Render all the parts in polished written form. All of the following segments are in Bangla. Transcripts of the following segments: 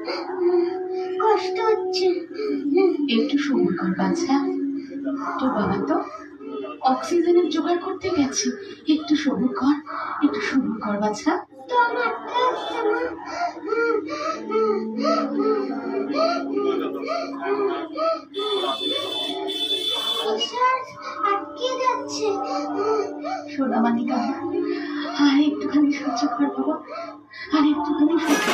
কষ্ট হচ্ছে। একটু সবুর কর বাচ্চা, তোর বাবা তো অক্সিজেনের জোগাড় করতে গেছে। একটু সবুর কর, একটু সবুর কর বাচ্চা। তো মারতে আসছে না। নিঃশ্বাস আটকে যাচ্ছে। সোনা মানিকা, আর একটুখানি সহ্য কর বাবা, আর একটুখানি সহ্য।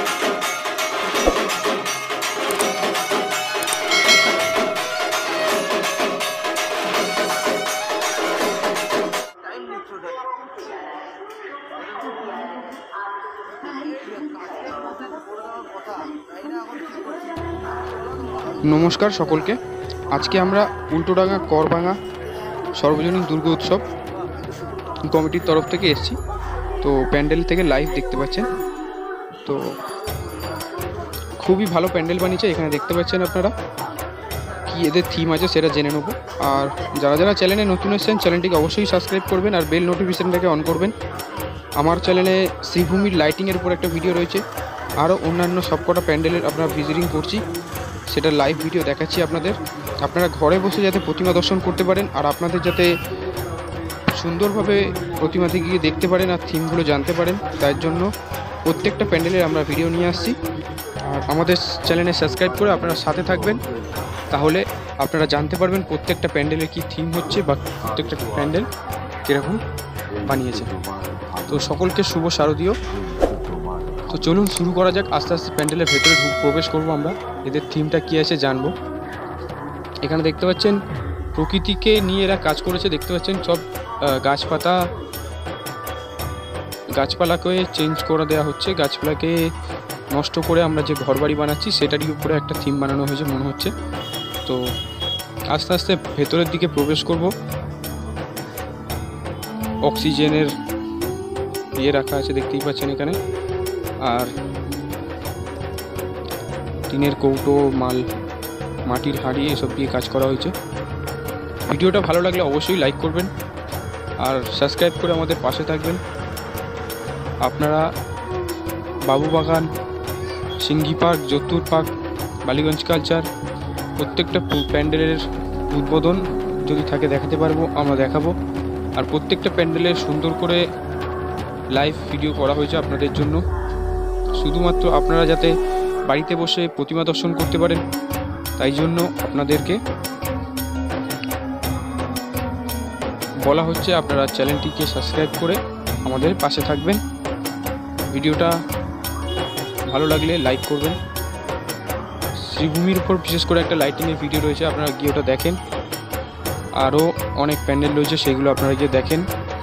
নমস্কার সকলকে। আজকে আমরা উল্টোডাঙ্গা করভাঙা সর্বজনীন দুর্গা উৎসব কমিটির তরফ থেকে এসেছি। তো প্যান্ডেল থেকে লাইভ দেখতে পাচ্ছেন। তো খুবই ভালো প্যান্ডেল বানিয়েছে। এখানে দেখতে পাচ্ছেন আপনারা কি এদের থিম আছে সেটা জেনে নেব। আর যারা যারা চ্যানেলে নতুন এসেছেন চ্যানেলটিকে অবশ্যই সাবস্ক্রাইব করবেন আর বেল নোটিফিকেশনটাকে অন করবেন। আমার চ্যানেলে শ্রীভূমির লাইটিংয়ের উপর একটা ভিডিও রয়েছে, আরও অন্যান্য সবকটা প্যান্ডেলের আপনারা ভিজিটিং করছি, সেটা লাইভ ভিডিও দেখাচ্ছি আপনাদের। আপনারা ঘরে বসে যাতে প্রতিমা দর্শন করতে পারেন আর আপনাদের যাতে সুন্দরভাবে প্রতিমাতে গিয়ে দেখতে পারেন আর থিমগুলো জানতে পারেন, তার জন্য প্রত্যেকটা প্যান্ডেলের আমরা ভিডিও নিয়ে আসছি। আর আমাদের চ্যানেলে সাবস্ক্রাইব করে আপনারা সাথে থাকবেন, তাহলে আপনারা জানতে পারবেন প্রত্যেকটা প্যান্ডেলের কী থিম হচ্ছে বা প্রত্যেকটা প্যান্ডেল কীরকম বানিয়েছে। তো সকলকে শুভ শারদীয়। তো চলুন শুরু করা যাক। আস্তে আস্তে প্যান্ডেলের ভেতরে প্রবেশ করব, আমরা এদের থিমটা কী আছে জানবো। এখানে দেখতে পাচ্ছেন প্রকৃতিকে নিয়ে এরা কাজ করেছে। দেখতে পাচ্ছেন সব গাছপালাকে চেঞ্জ করে দেওয়া হচ্ছে। গাছপালাকে নষ্ট করে আমরা যে ঘরবাড়ি বানাচ্ছি সেটারই উপরে একটা থিম বানানো হয়েছে মনে হচ্ছে। তো আস্তে আস্তে ভেতরের দিকে প্রবেশ করব। অক্সিজেনের ইয়ে রাখা আছে দেখতেই পাচ্ছেন এখানে, আর টিনের কৌটো, মাটির হাঁড়ি এসব দিয়ে কাজ করা হয়েছে। ভিডিওটা ভালো লাগলে অবশ্যই লাইক করবেন আর সাবস্ক্রাইব করে আমাদের পাশে থাকবেন। আপনারা বাবুবাগান, সিঙ্গি পার্ক, যত্তুর পার্ক, বালিগঞ্জ কালচার প্রত্যেকটা প্যান্ডেলের উদ্বোধন যদি থাকে দেখাতে পারবো, আমরা দেখাবো। আর প্রত্যেকটা প্যান্ডেলের সুন্দর করে লাইভ ভিডিও করা হয়েছে আপনাদের জন্য, শুধুমাত্র আপনারা যাতে বাড়িতে বসে প্রতিমা দর্শন করতে পারেন, তাই জন্য আপনাদেরকে বলা হচ্ছে আপনারা চ্যানেলটিকে সাবস্ক্রাইব করে আমাদের পাশে থাকবেন। ভিডিওটা ভালো লাগলে লাইক করবেন। শ্রীভূমির উপর বিশেষ করে একটা লাইটিংয়ের ভিডিও রয়েছে, আপনারা গিয়ে ওটা দেখেন। আরও অনেক প্যান্ডেল রয়েছে, সেগুলো আপনারা গিয়ে দেখেন।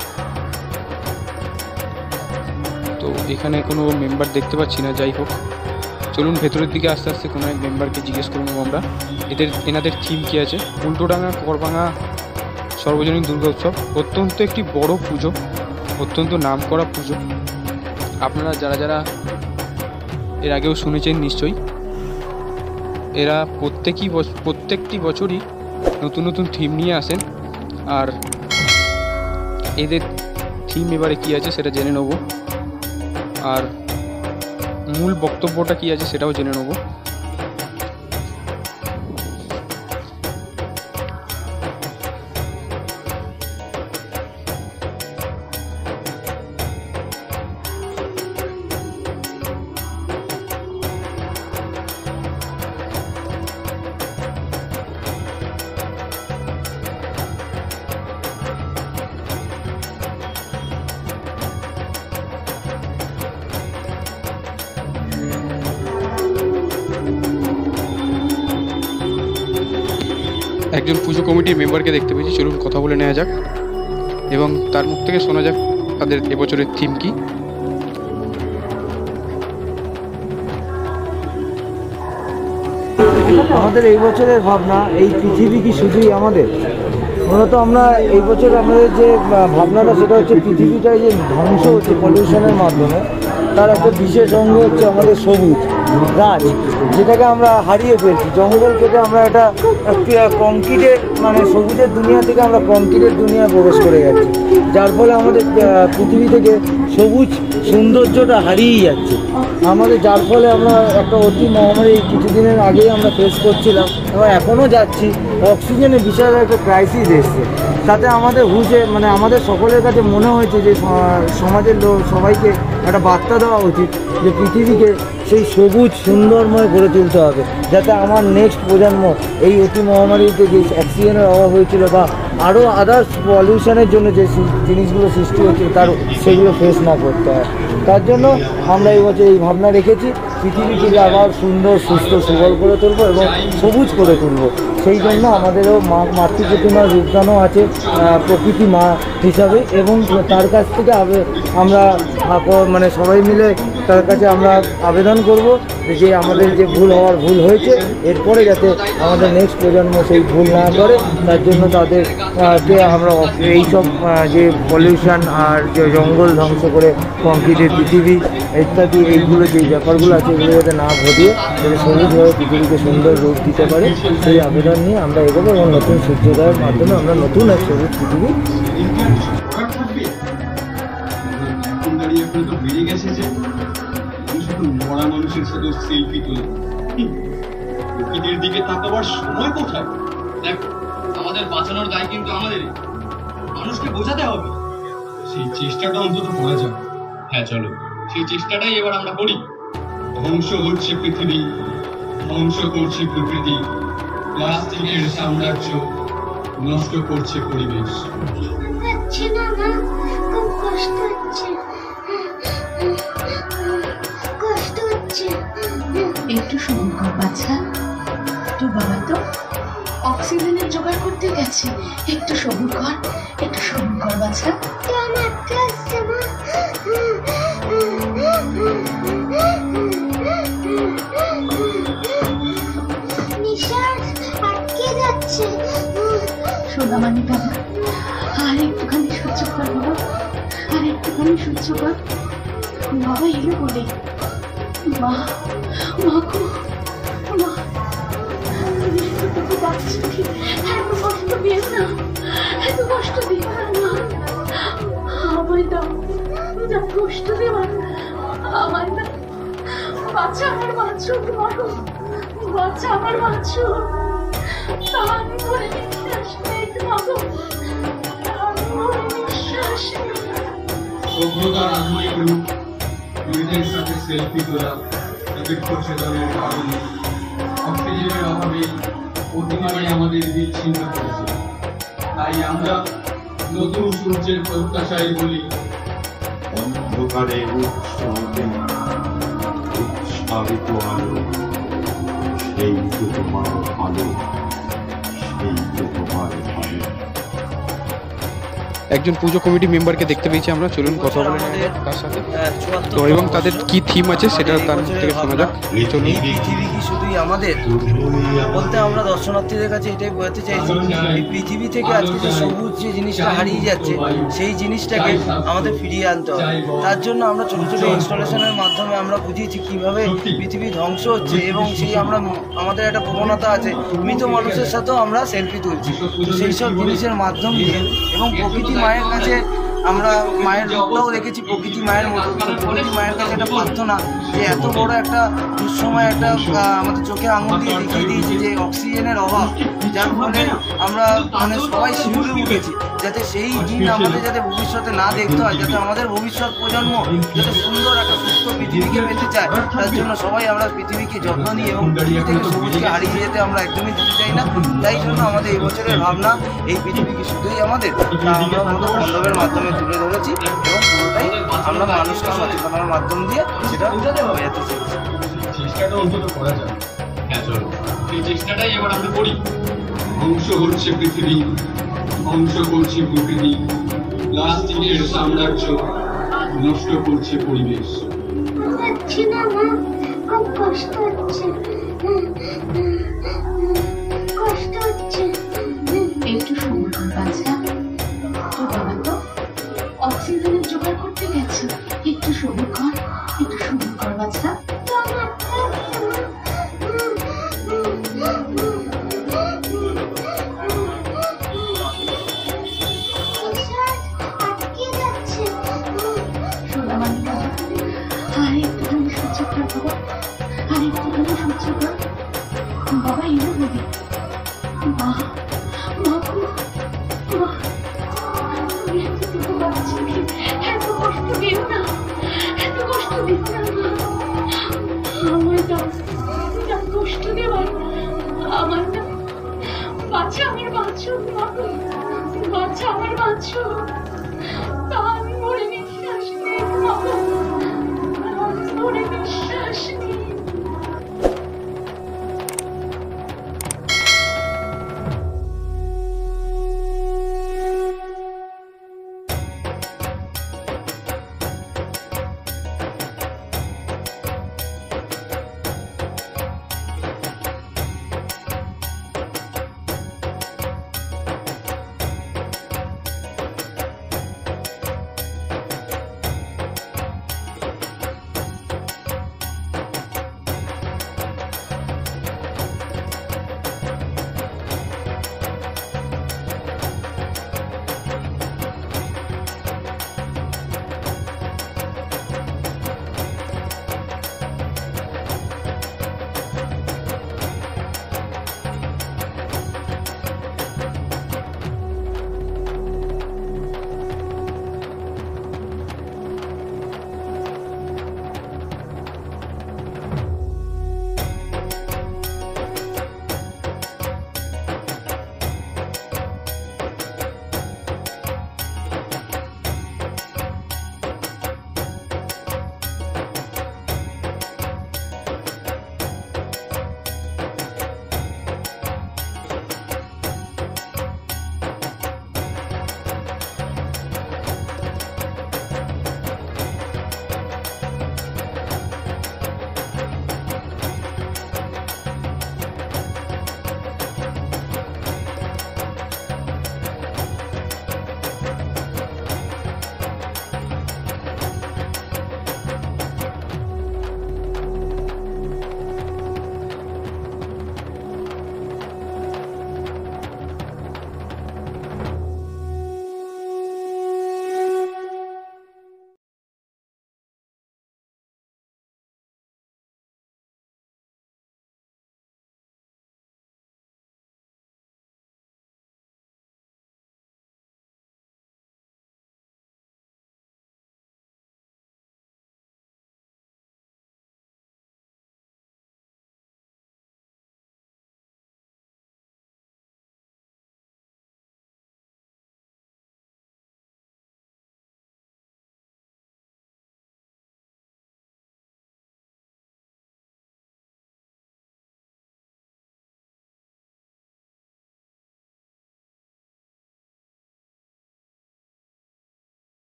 তো এখানে কোনো মেম্বার দেখতে পাচ্ছি না, যাই হোক চলুন ভেতরের দিকে আস্তে আস্তে কোনো এক মেম্বারকে জিজ্ঞেস করে নেবো আমরা এনাদের থিম কী আছে। উল্টোডাঙ্গা করভাঙা সর্বজনীন দুর্গা উৎসব অত্যন্ত একটি বড় পুজো, অত্যন্ত নামকরা পুজো। আপনারা যারা যারা এর আগেও শুনেছেন নিশ্চয়ই। এরা প্রত্যেকটি বছরই নতুন নতুন থিম নিয়ে আসেন, আর এদের থিম এবারে কী আছে সেটা জেনে নেব, আর মূল বক্তব্যটা কী আছে সেটাও জেনে নেব। একজন পুজো কমিটির মেম্বারকে দেখতে পেয়েছি, চলুন কথা বলে নেওয়া যাক এবং তার মুখ থেকে শোনা যাক তাদের এবছরের থিম কি। আমাদের এই বছরের ভাবনা, এই পৃথিবী কি শুধুই আমাদের। মূলত আমরা এই বছর আমাদের যে ভাবনাটা সেটা হচ্ছে পৃথিবীটায় যে ধ্বংস হচ্ছে পলিউশনের মাধ্যমে, তার একটা বিশেষ অঙ্গ হচ্ছে আমাদের সবুজ গাছ, যেটাকে আমরা হারিয়ে ফেলছি। জঙ্গল কেটে আমরা একটা কংক্রিটের মানে সবুজের দুনিয়া থেকে আমরা কংক্রিটের দুনিয়ায় প্রবেশ করে যাচ্ছি, যার ফলে আমাদের পৃথিবী থেকে সবুজ সৌন্দর্যটা হারিয়ে যাচ্ছে আমাদের, যার ফলে আমরা একটা অতি মহামারী কিছুদিনের আগেই আমরা ফেস করছিলাম এবং এখনও যাচ্ছি। অক্সিজেনের বিশাল একটা ক্রাইসিস এসছে, তাতে আমাদের হুজে মানে আমাদের সকলের কাছে মনে হয়েছে যে সমাজের সবাইকে একটা বার্তা দেওয়া উচিত যে পৃথিবীকে সেই সবুজ সুন্দরময় করে তুলতে হবে, যাতে আমার নেক্সট প্রজন্ম এই অতি মহামারীতে যে অক্সিজেনের অভাব হয়েছিল বা আরও আদার্স পলিউশনের জন্য যে জিনিসগুলো সৃষ্টি হচ্ছিল তার সেগুলো ফেস না করতে হয়। তার জন্য আমরা এই বছর এই ভাবনা রেখেছি পৃথিবীকে আবার সুন্দর সুস্থ সুবল করে তুলব এবং সবুজ করে তুলব। সেই জন্য আমাদেরও মাতৃ প্রতিমার রূপদানও আছে প্রকৃতি মা হিসাবে, এবং তার কাছ থেকে আমরা মানে সবাই মিলে তার কাছে আমরা আবেদন করব যে আমাদের যে ভুল হয়েছে এরপরে যাতে আমাদের নেক্সট প্রজন্ম সেই ভুল না করে, তার জন্য তাদেরকে আমরা এইসব যে পলিউশন আর যে জঙ্গল ধ্বংস করে কংক্রিটের পৃথিবী ইত্যাদি এইগুলো যে ব্যাপারগুলো আছে এগুলো যাতে না ঘটিয়ে যাতে সবুজভাবে পৃথিবীকে সুন্দর রূপ দিতে পারে সেই আবেদন নিয়ে আমরা এগোবো এবং নতুন সূর্যোদয়ের মাধ্যমে আমরা নতুন এক সবুজ পৃথিবী মরা মানুষের সাথে সেলফি তোলা, প্রকৃতির দিকে তাকাবার সময় কোথায়? দেখো, আমাদের বাঁচানোর দায় কিন্তু আমাদেরই, মানুষকে বোঝাতে হবে। সেই চেষ্টাটা অন্তত করা যাবে। হ্যাঁ চলো, সেই চেষ্টাটাই এবার আমরা করি। ধ্বংস হচ্ছে পৃথিবী, ধ্বংস করছে প্রকৃতি, প্লাস্টিকের সাম্রাজ্য নষ্ট করছে পরিবেশ। যাচ্ছি না মা, খুব কষ্ট হচ্ছে, কষ্ট হচ্ছে। একটু সবুর কর বাচ্চা, তোর বাবা তো অক্সিজেনের জোগাড় করতে গেছে। একটু সবুর কর, একটু সবুর কর বাচ্চা। কেন আটকে আসছে মা? নিঃশ্বাস আটকে যাচ্ছে। সোনামানি বাবা, আর একটুখানি সহ্য কর বাবা, আর একটুখানি সহ্য কর। বাবা এলো বলে, মা মা গো মা, বাচ্চাকে এত কষ্ট দিও না, এত কষ্ট দিও না মা। আমায় দাও, যা কষ্ট দেওয়ার আমায় দাও। বাচ্চা আমার বাচ্চুর মারো, বাচ্চা আমার বাচ্চুর। আমি মরে নিঃশ্বাস নেই মাগো, আমি মরে নিঃশ্বাস নেই। সভ্যতার আধুনিক রূপ, মেয়েদের সাথে সেলফি তোলা, সচেতনের কারণে অক্সিজেনের অভাবে অতিমারি আমাদের বিচ্ছিন্ন করেছে। তাই আমরা নতুন সূর্যের প্রত্যাশায় বলি, অন্ধকারে উৎসবে উৎসাহিত আলো, সেই তো তোমার ভালো, সেই তো তোমার ভালো। একজন পুজো কমিটি মেম্বারকে দেখতে পেয়েছি আমরা, চলুন কথা বলে নেব তার সাথে। তো এবং তাদের কি থিম আছে সেটা তার থেকে শোনা যাক। চলুন। পৃথিবী কি শুধুই আমাদের বলতে আমরা দর্শনার্থীদের কাছে এটাই বোঝাতে চাইছি, এই পৃথিবী থেকে আজকে যে সবুজ যে জিনিসটা হারিয়ে যাচ্ছে সেই জিনিসটাকে আমাদের ফিরিয়ে আনতে হবে। তার জন্য আমরা ছোটো ছোটো ইনস্টলেশনের মাধ্যমে আমরা বুঝিয়েছি কীভাবে পৃথিবী ধ্বংস হচ্ছে, এবং সেই আমাদের একটা প্রবণতা আছে মৃত মানুষের সাথেও আমরা সেলফি তুলছি। তো সেই সব জিনিসের মাধ্যম দিয়ে এবং প্রকৃতি মায়ের কাছে আমরা মায়ের রূপটাও দেখেছি প্রকৃতি মায়ের মতো। প্রকৃতি মায়ের কাছে একটা প্রার্থনা যে এত বড় একটা দুঃসময় একটা আমাদের চোখে আঙুল দিয়ে দেখিয়ে দিয়েছি যে অক্সিজেনের অভাব, যার ফলে আমরা মানে সবাই শিউরে উঠেছি যাতে সেই দিন আমাদের যাতে ভবিষ্যতে না দেখতে হয়, যাতে আমাদের ভবিষ্যৎ প্রজন্ম যাতে সুন্দর একটা সুস্থ পৃথিবীকে পেতে চায়। তার জন্য সবাই আমরা পৃথিবীকে যত্ন নিই এবং পৃথিবী থেকে সবুজকে হারিয়ে যেতে আমরা একদমই দিতে চাই না। তাই জন্য আমাদের এই বছরের ভাবনা এই পৃথিবীকে শুধুই আমাদের, তা আমরা আমাদের মণ্ডপের মাধ্যমে তুলে ধরেছি এবং পুরোটাই আমরা মানুষকে সচেতনার মাধ্যম দিয়ে সেটা বোঝাতে চেয়েছি। চেষ্টাটা অন্তত করা যাবে। হ্যাঁ চলো, সেই চেষ্টাটাই এবার আমরা করি। ধ্বংস হচ্ছে পৃথিবী, ধ্বংস করছে প্রকৃতি, প্লাস্টিকের সাম্রাজ্য নষ্ট করছে পরিবেশ। যাচ্ছি না মা, খুব কষ্ট হচ্ছে, কষ্ট হচ্ছে। একটু সবুর কর বাচ্চা, তোর বাবা তো অক্সিজেনের জোগাড় করতে গেছে। একটু সবুর কর, একটু সহ্য কর। বাবা এনে দেবে। মা, মা গো, মা, তুমি এতটুকু বাচ্চাকে এত কষ্ট দিও না, এত কষ্ট দিও না মা। আমার দাও, যা কষ্ট দেওয়ার আমার না। বাচ্চা আমার বাচ্চা, মা গো, বাচ্চা আমার বাচ্চা। তা আমি মরে নিঃশ্বাস নেই মা গো, মরে নিঃশ্বাস